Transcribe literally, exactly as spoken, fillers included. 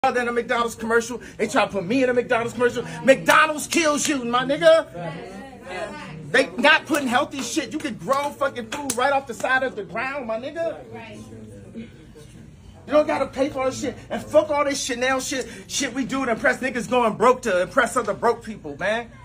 in a McDonald's commercial. They try to put me in a McDonald's commercial. McDonald's kills you, my nigga. They not putting healthy shit. You can grow fucking food right off the side of the ground, my nigga. You don't gotta pay for all this shit. And fuck all this Chanel shit, shit we do to impress niggas going broke to impress other broke people, man.